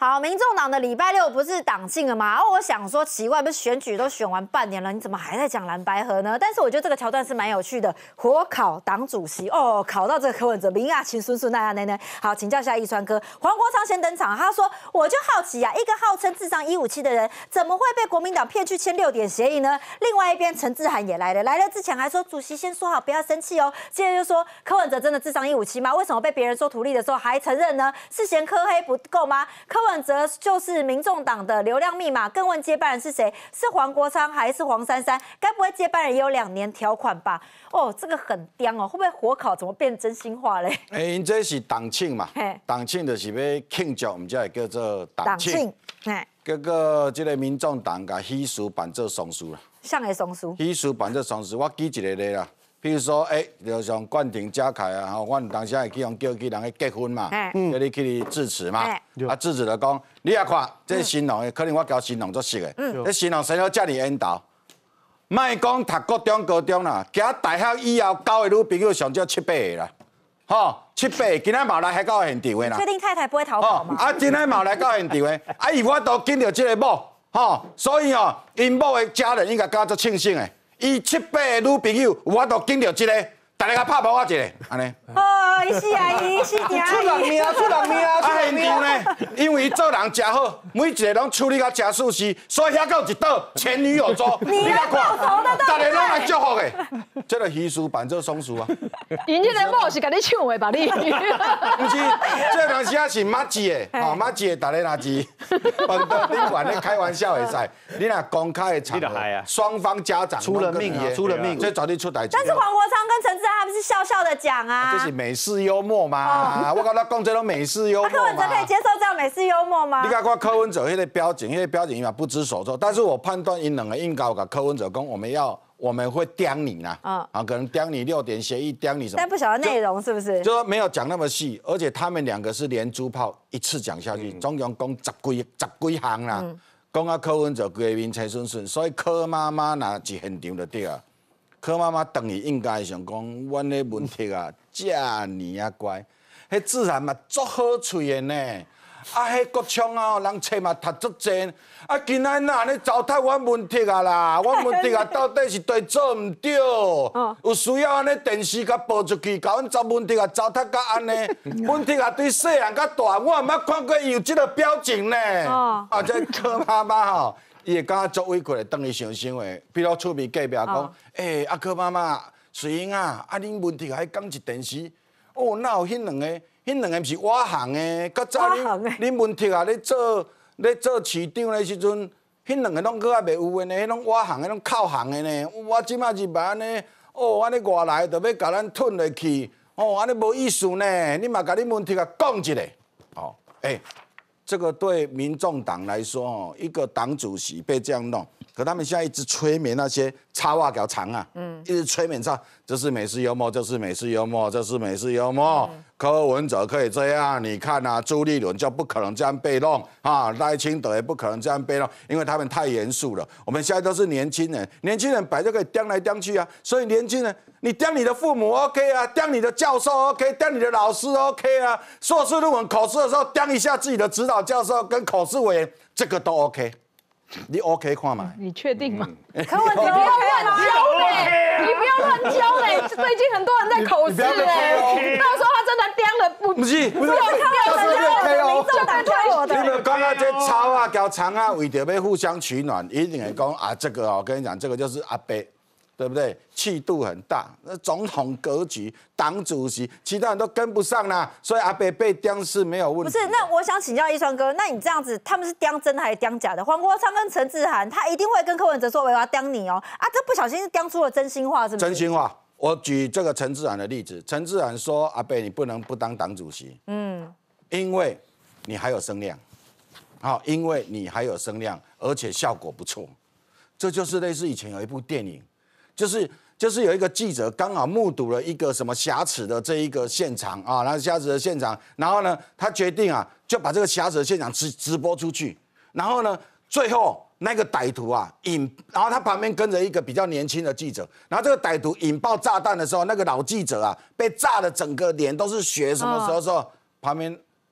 好，民众党的礼拜六不是党庆了吗？我想说奇怪，不是选举都选完半年了，你怎么还在讲蓝白合呢？但是我觉得这个桥段是蛮有趣的，火烤党主席哦，烤到这个柯文哲明啊亲孙孙那样呢。好，请教一下易川哥，黄国昌先登场，他说我就好奇啊，一个号称智商157的人，怎么会被国民党骗去签6点协议呢？另外一边陈智涵也来了之前还说主席先说好不要生气哦，接着就说柯文哲真的智商157吗？为什么被别人说图利的时候还承认呢？是嫌柯黑不够吗？柯文哲就是民众党的流量密码，更问接班人是谁？是黄国昌还是黄珊珊？该不会接班人也有2年条款吧？哦，这个很刁哦，会不会火烤怎么变真心话嘞？ 因这是党庆嘛，党庆就是要庆祝，我们才会叫做党庆。结果这个民众党甲喜事办做丧事啦。 像个丧事？喜事办做丧事，我举一个例啦。譬如说，就像冠廷、嘉凯啊，我们当时会去用叫人去结婚嘛，叫你去致辞嘛，啊致辞就讲，你也看，这新郎可能我交新郎做熟的，这新郎生了遮尔缘投，莫讲读国中、高中啦，行大学以后交的女朋友上少7、8个啦，吼7、8个，今仔嘛来还到现场的啦。 确定太太不会逃跑吗？ 啊，今仔嘛来到现场的，啊伊我都见到这个某，吼，所以哦，因某的家人应该感到庆幸的。伊7、8个女朋友，我都见到一个，大家甲拍拍我一个，安尼。 哦，伊是阿姨，是听出人命，出人命， 现场呢，因为伊做人真好，每一个拢处理甲真舒适，所以遐到一道前女友桌， 你来报仇的， 大家拢来祝福的，这个喜事办做丧事啊。 因这个某是甲你唱的吧你？ 不是，这当时啊是马子的，吼马子的，大家若是饭桌顶管咧开玩笑会使，你若公开的场合，双方家长出了命啊，出了命， 这早就出代志。 但是黄国昌跟陈智涵他们是笑笑的讲啊， 这是美式幽默嘛，我跟他讲这种美式幽默嘛。 柯文哲可以接受这样美式幽默吗？ 你看柯文哲迄个表情，伊嘛不知所措，但是我判断因两个应该有甲柯文哲讲，我们会刁你啦，可能刁你6点协议，刁你什么？ 但不晓得内容是不是？ 就说没有讲那么细，而且他们2个是连珠炮一次讲下去，总共讲10几行啦，讲啊柯文哲规面青顺顺，所以柯妈妈若是现场就对啊。柯妈妈等于应该想讲，阮的问题啊，遮尔啊乖，迄自然嘛足好喙的呢。啊，迄国昌啊，人册嘛读足济，啊，今仔哪咧糟蹋阮问题啊啦？阮问题啊，到底是对做唔对？有需要安尼电视甲播出去，甲阮查问题啊糟蹋甲安尼？问题啊对细汉甲大，我也捌看过伊有即个表情呢。啊，这柯妈妈吼。伊会感觉足委屈的，当伊想想的，比如厝边隔壁讲，阿柯妈妈，水英啊，啊恁问题还讲一电视，哦，哪有迄两个毋是我行的，较早恁问题啊，咧做市长的时阵，迄两个拢搁还袂有的呢，迄拢我行的，拢靠行的呢，我即马是安尼，哦，安尼外来就要甲咱吞落去，哦，安尼无意思呢，你嘛甲恁问题啊讲一下，哦，这个对民众党来说，哦，一个党主席被这样弄，可他们现在一直催眠那些插话搞长啊，一直催眠上，这是美式幽默，这是美式幽默，这是美式幽默。柯文哲可以这样，你看啊，朱立伦就不可能这样被弄啊，赖清德也不可能这样被弄，因为他们太严肃了。我们现在都是年轻人，年轻人本来就可以刁来刁去啊，所以年轻人，你刁你的父母 OK 啊，刁你的教授 OK， 刁你的老师 OK 啊，硕士论文口试的时候刁一下自己的指导教授跟口试委员，这个都 OK。你 OK 看嘛？ 你确定吗？ 柯文哲不要乱教嘞！你不要乱教嘞！最近很多人在口试嘞，到时候他真的刁了不是， 不要跳人家民众党跳我的。 你们刚刚这草啊、交长啊，为着要互相取暖，一定会讲啊，这个我跟你讲，这个就是阿伯。对不对？气度很大，那总统格局、党主席，其他人都跟不上啦，所以阿北被刁是没有问题。 不是，那我想请教易川哥，那你这样子，他们是刁真的还是刁假的？黄国昌跟陈智涵，他一定会跟柯文哲说：“我要刁你哦！”啊，这不小心是刁出了真心话，是不是？ 真心话，我举这个陈智涵的例子，陈智涵说：“阿北，你不能不当党主席，因为你还有声量，好，因为你还有声量，而且效果不错。”这就是类似以前有一部电影。就是有一个记者刚好目睹了一个什么瑕疵的这一个现场啊，然后瑕疵的现场，然后呢，他决定啊，就把这个瑕疵的现场直播出去，然后呢，最后那个歹徒啊然后他旁边跟着一个比较年轻的记者，然后这个歹徒引爆炸弹的时候，那个老记者啊被炸的整个脸都是血，什么时候？旁边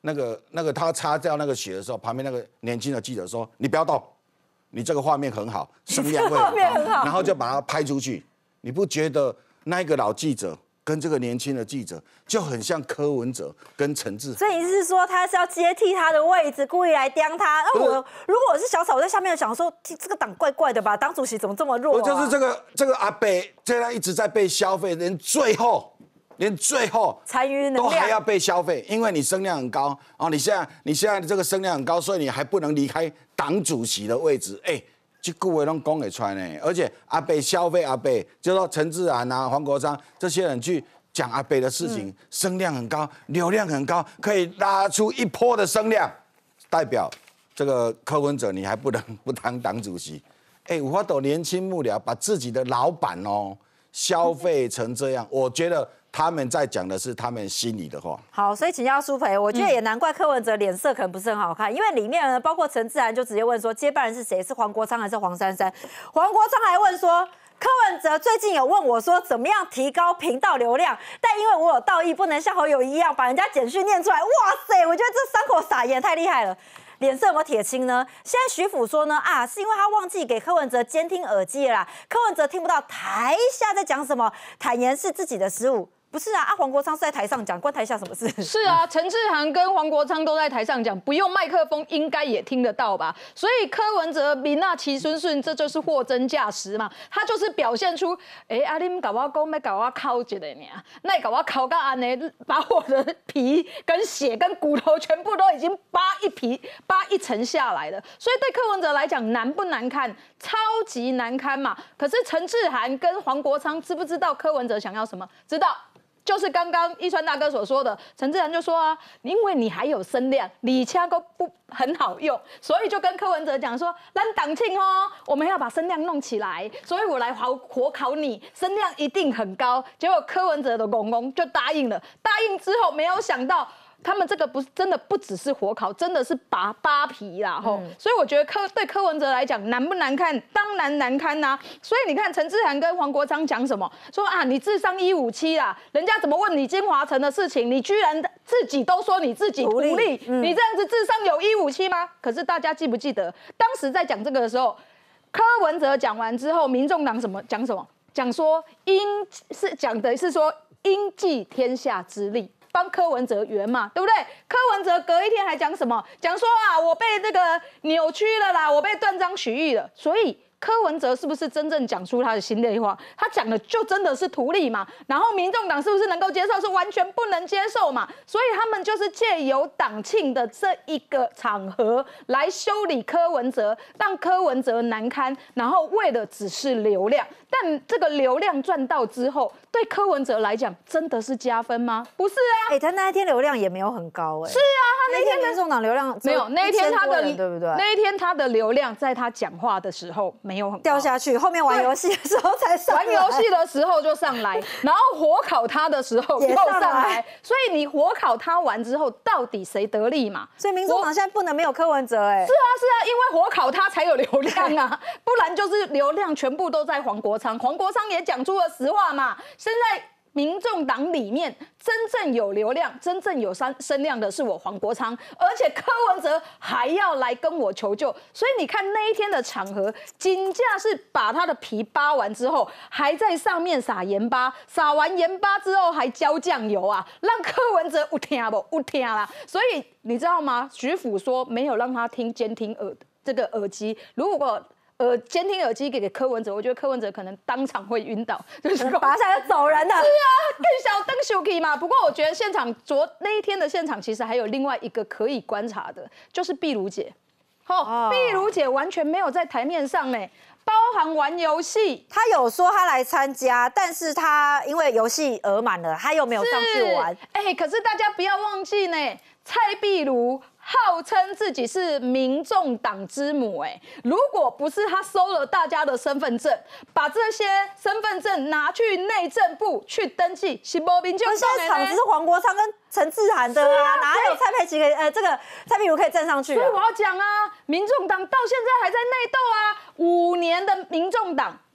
他擦掉那个血的时候，旁边那个年轻的记者说：“你不要动，你这个画面很好，声量会很高。”然后就把他拍出去。你不觉得那一个老记者跟这个年轻的记者就很像柯文哲跟陈志？ 所以你是说他是要接替他的位置，故意来刁他？那如果我是小草，我在下面想说，这个党怪怪的吧？党主席怎么这么弱？ 就是这个阿北，现在一直在被消费，连最后残余能量都还要被消费，因为你声量很高哦。你现在这个声量很高，所以你还不能离开党主席的位置。这句话都讲得出来呢。而且阿北消费阿北，就说陈志涵啊、黄国昌这些人去讲阿北的事情，声量很高，流量很高，可以拉出一波的声量，代表这个柯文哲你还不能不当党主席。有法度年轻幕僚把自己的老板消费成这样，我觉得他们在讲的是他们心里的话。 好，所以请教舒培，我觉得也难怪柯文哲脸色可能不是很好看，因为里面呢，包括陈志涵就直接问说，接班人是谁？是黄国昌还是黄珊珊？黄国昌还问说，柯文哲最近有问我说，怎么样提高频道流量？但因为我有道义，不能像侯友宜一样把人家简讯念出来。哇塞，我觉得这3口撒盐太厉害了。脸色有没有铁青呢？现在徐府说呢，是因为他忘记给柯文哲监听耳机了啦，柯文哲听不到台下在讲什么，坦言是自己的失误。不是啊，黄国昌是在台上讲，关台下什么事？ 是啊，陈志涵跟黄国昌都在台上讲，不用麦克风应该也听得到吧？所以柯文哲民啊齐顺顺，这就是货真价实嘛，他就是表现出，你们搞我讲要搞我敲一个呢，那搞我敲到安呢，把我的皮跟血跟骨头全部都已经扒一层下来了。所以对柯文哲来讲，难不难看？超级难堪嘛。可是陈志涵跟黄国昌知不知道柯文哲想要什么？知道。就是刚刚一川大哥所说的，陈志涵就说啊，因为你还有声量，李掐都不很好用，所以就跟柯文哲讲说，咱党庆哦，我们要把声量弄起来，所以我来火烤你，声量一定很高。结果柯文哲的公公就答应了，答应之后没有想到。他们这个真的不只是火烤，真的是扒皮啦吼，所以我觉得对柯文哲来讲难不难看？当然难堪呐。所以你看陈志涵跟黄国昌讲什么？说你智商157啦，人家怎么问你金华城的事情，你居然自己都说你自己独立，你这样子智商有157吗？可是大家记不记得当时在讲这个的时候，柯文哲讲完之后，民众党讲什么？讲说讲的是说应尽天下之力。帮柯文哲圆嘛，对不对？柯文哲隔一天还讲什么？讲说我被这个扭曲了啦，我被断章取义了。所以柯文哲是不是真正讲出他的心里话？他讲的就真的是图利嘛？然后民众党是不是能够接受？是完全不能接受嘛？所以他们就是借由党庆的这一个场合来修理柯文哲，让柯文哲难堪，然后为的只是流量。但这个流量赚到之后，对柯文哲来讲真的是加分吗？不是啊， 他那一天流量也没有很高是啊，他那天民众党流量没有，那一天他的对不对？ 那一天他的流量在他讲话的时候没有很高掉下去，后面玩游戏的时候才上来， 玩游戏的时候就上来，然后火烤他的时候又上来，所以你火烤他完之后，到底谁得利嘛？ 所以民众党现在不能没有柯文哲是啊，因为火烤他才有流量啊，不然就是流量全部都在黄国昌。黄国昌也讲出了实话嘛，现在民众党里面真正有流量、真正有声量的是我黄国昌，而且柯文哲还要来跟我求救，所以你看那一天的场合，金价是把他的皮扒完之后，还在上面撒盐巴，撒完盐巴之后还浇酱油啊，让柯文哲有听不？有听啦。所以你知道吗？徐府说没有让他听监听耳机，如果监听耳机给柯文哲，我觉得柯文哲可能当场会晕倒，就是拔下来就走人了。是啊，更小灯秀 K 嘛。不过我觉得现场那一天的现场，其实还有另外一个可以观察的，就是碧如姐。碧如姐完全没有在台面上呢，包含玩游戏。 她有说她来参加，但是她因为游戏额满了，她又没有上去玩。 可是大家不要忘记呢，蔡碧如号称自己是民众党之母，如果不是他收了大家的身份证，把这些身份证拿去内政部去登记，是没民众党的。 现在场子是黄国昌跟陈志涵的哪有蔡佩琪这个蔡碧如可以站上去？ 所以我要讲啊，民众党到现在还在内斗啊，5年的民众党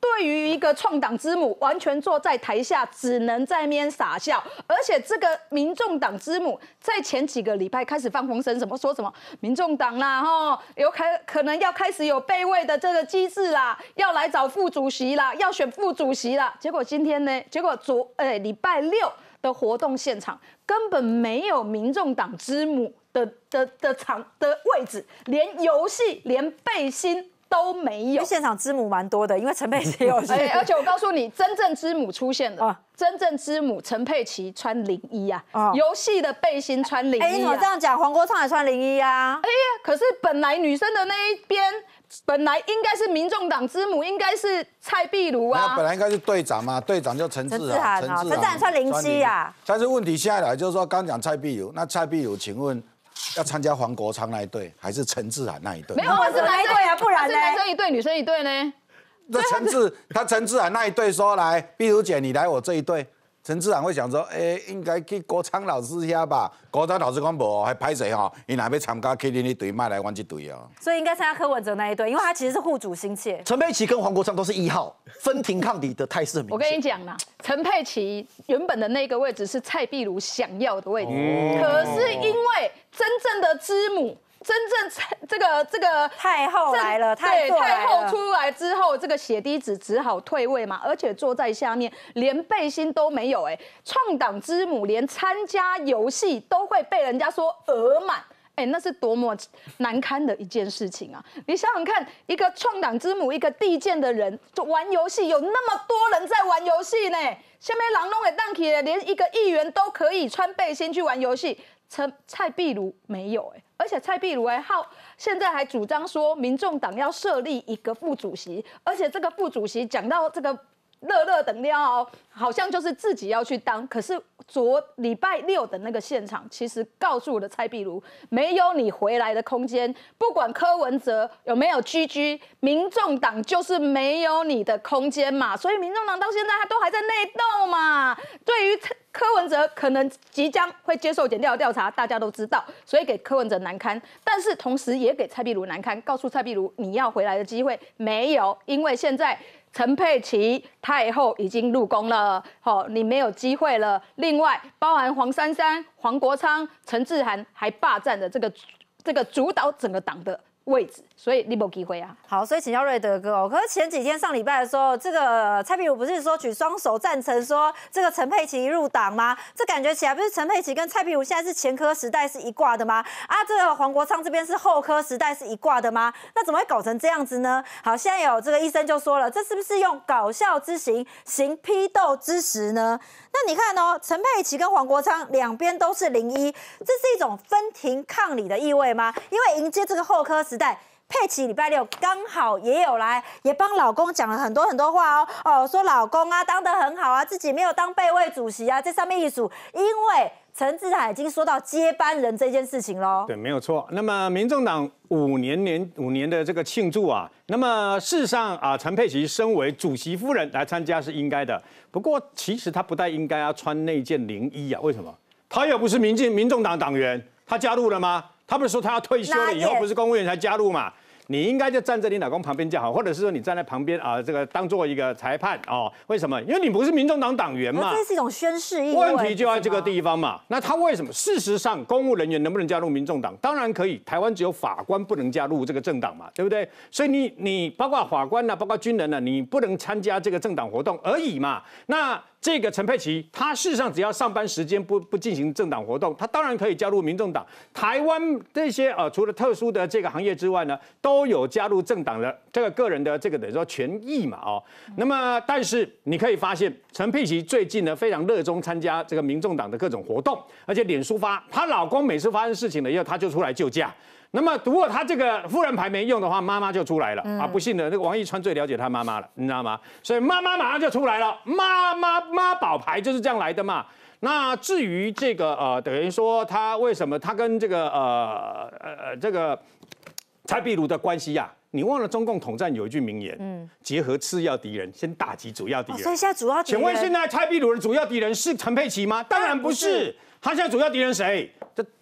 对于一个创党之母，完全坐在台下，只能在那边傻笑。而且这个民众党之母，在前几个礼拜开始放风声，说什么民众党啦，可能要开始有备位的这个机制啦，要来找副主席啦，要选副主席啦。结果今天呢？结果礼拜6的活动现场根本没有民众党之母的位置，连游戏、连背心都没有。 现场之母蛮多的，因为陈佩琪有去。 而且我告诉你，真正之母出现了。真正之母陈佩琪穿01啊，游戏的背心穿01。 你怎么这样讲？黄国昌也穿01啊。 可是本来女生的那一边，本来应该是民众党之母，应该是蔡壁如啊。 本来应该是队长嘛，队长就陈志涵穿07啊。 但是问题现在来就是说，刚讲蔡壁如，那蔡壁如，请问要参加黄国昌那一队，还是陈志涵那一队？ 没有，我是哪一队啊？不然呢？是男生一队，女生一队呢？ 那陈志涵那一队说来，壁如姐你来我这一队，陈志涵会想说，应该去国昌老师遐吧。国昌老师讲无，还歹势吼，伊若要参加去恁那队，卖来阮这队哦。 所以应该参加柯文哲那一队，因为他其实是护主心切。 陈佩琪跟黄国昌都是1号，分庭抗礼的态势很明显。 我跟你讲啦，陈佩琪原本的那个位置是蔡壁如想要的位置，可是因为真正的之母。真正这个太后来了， 太后出来之后，这个血滴子只好退位嘛，而且坐在下面，连背心都没有。创党之母连参加游戏都会被人家说额满，那是多么难堪的一件事情啊！你想想看，一个创党之母，一个地建的人玩游戏，有那么多人在玩游戏呢，下面人拢会当起来，连一个议员都可以穿背心去玩游戏。蔡壁如没有而且蔡壁如现在还主张说，民众党要设立一个副主席，而且这个副主席讲到这个乐等料好像就是自己要去当。可是礼拜6的那个现场，其实告诉了蔡壁如，没有你回来的空间。不管柯文哲有没有居，民众党就是没有你的空间嘛。所以民众党到现在他都还在内斗嘛。对于柯文哲可能即将会接受检调的调查，大家都知道，所以给柯文哲难堪，但是同时也给蔡壁如难堪，告诉蔡壁如你要回来的机会没有，因为现在陈佩琪太后已经入宫了，你没有机会了。另外，包含黄珊珊、黄国昌、陈志涵还霸占着这个主导整个党的位置，所以你没机会啊。 好，所以请教瑞德哥可是前几天上礼拜的时候，这个蔡壁如不是说举双手赞成说这个陈佩琪入党吗？这感觉起来不是陈佩琪跟蔡壁如现在是前科时代是一挂的吗？这个黄国昌这边是后科时代是一挂的吗？那怎么会搞成这样子呢？好，现在有这个医生就说了，这是不是用搞笑之刑行批斗之实呢？那你看陈佩琪跟黄国昌两边都是01，这是一种分庭抗礼的意味吗？因为迎接这个后科时代，佩琪礼拜6刚好也有来，也帮老公讲了很多话说老公当得很好自己没有当备位主席这上面一数，因为陈志涵已经说到接班人这件事情喽。 对，没有错。那么民众党5年的这个庆祝那么事实上陈佩琪身为主席夫人来参加是应该的。不过其实她不太应该要穿那件01为什么？她又不是民众党党员，她加入了吗？她不是说她要退休了以后不是公务员才加入嘛？你应该就站在你老公旁边就好，或者是说你站在旁边这个当做一个裁判为什么？因为你不是民众党党员嘛。 这是一种宣誓意味。 问题就在这个地方嘛。那他为什么？事实上，公务人员能不能加入民众党？当然可以。台湾只有法官不能加入这个政党嘛，对不对？所以你包括法官包括军人你不能参加这个政党活动而已嘛。那这个陈佩琪，他事实上只要上班时间不进行政党活动，他当然可以加入民众党。台湾这些除了特殊的这个行业之外呢，都有加入政党的这个个人的这个等于说权益嘛那么但是你可以发现，陈佩琪最近呢非常热衷参加这个民众党的各种活动，而且脸书她老公每次发生事情了以后，她就出来救驾。那么如果他这个夫人牌没用的话，妈妈就出来了不幸的那个王一川最了解他妈妈了，你知道吗？所以妈妈马上就出来了，妈宝牌就是这样来的嘛。那至于这个等于说他为什么他跟这个蔡壁如的关系你忘了中共统战有一句名言，结合次要敌人，先打击主要敌人。 所以现在主要敌人， 请问现在蔡壁如的主要敌人是陈佩琪吗？当然不是。他现在主要敌人谁？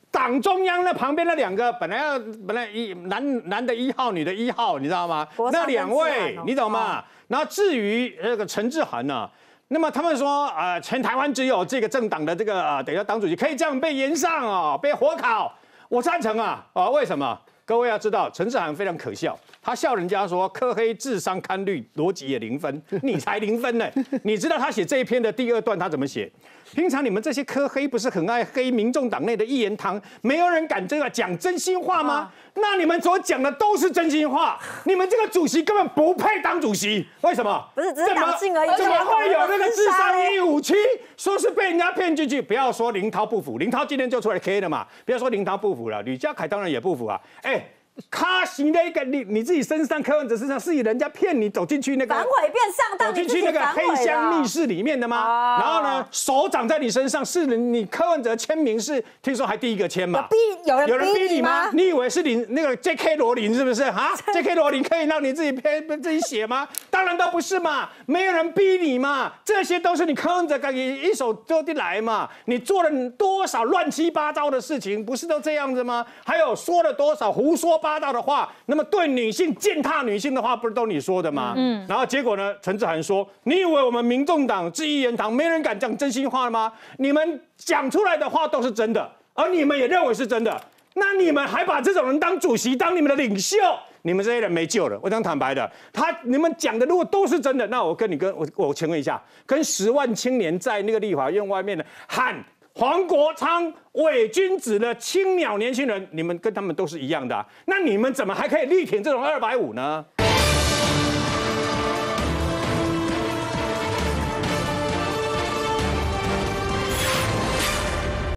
党中央那旁边那两个本来男的1号，女的1号，你知道吗？那2位你懂吗？然后至于那个陈志涵呢？那么他们说，全台湾只有这个政党的这个等于党主席可以这样被延上哦，被火烤，我赞成啊，为什么？各位要知道，陈志涵非常可笑，他笑人家说柯黑智商堪虑，逻辑也0分，你才0分呢。你知道他写这一篇的第2段他怎么写？平常你们这些柯黑不是很爱黑民众党内的一言堂，没有人敢这个讲真心话吗？那你们所讲的都是真心话，你们这个主席根本不配当主席，为什么？ 不是只是党性而已， 怎么会有那个智商157，说是被人家骗进去？不要说林涛不服，林涛今天就出来 K 了嘛，不要说林涛不服了，吕家凯当然也不服啊，他行的一个你自己身上，柯文哲身上是人家骗你走进去那个反悔变上当， 走进去那个黑箱密室里面的吗？然后呢，手掌在你身上，是你柯文哲签名是听说还第一个签嘛？ 有人逼你吗？ 你以为是那个 J.K. 罗琳是不是啊？J.K. 罗琳可以让你自己写吗？当然都不是嘛，没有人逼你嘛，这些都是你柯文哲自己一手做的来嘛。你做了多少乱七八糟的事情，不是都这样子吗？还有说了多少胡说八道的话，那么对女性践踏女性的话，不是都你说的吗？然后结果呢？陈志涵说：“你以为我们民众党是一言堂，没人敢讲真心话吗？你们讲出来的话都是真的，而你们也认为是真的，那你们还把这种人当主席，当你们的领袖，你们这些人没救了。我讲坦白的，你们讲的如果都是真的，那我请问一下，跟10万青年在那个立法院外面的喊黄国昌伪君子的青鸟年轻人，你们跟他们都是一样的那你们怎么还可以力挺这种250呢？